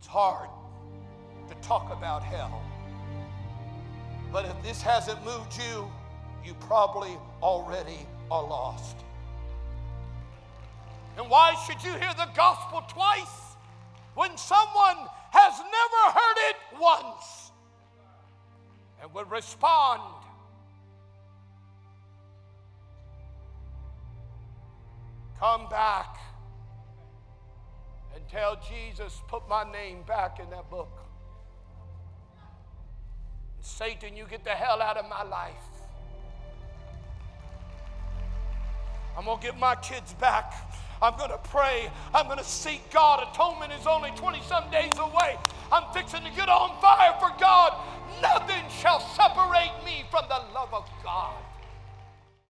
It's hard to talk about hell. But if this hasn't moved you, you probably already are lost. And why should you hear the gospel twice when someone has never heard it once and would respond? Come back and tell Jesus, put my name back in that book. And Satan, you get the hell out of my life. I'm going to get my kids back. I'm going to pray. I'm going to seek God. Atonement is only 20-some days away. I'm fixing to get on fire for God. Nothing shall separate me from the love of God.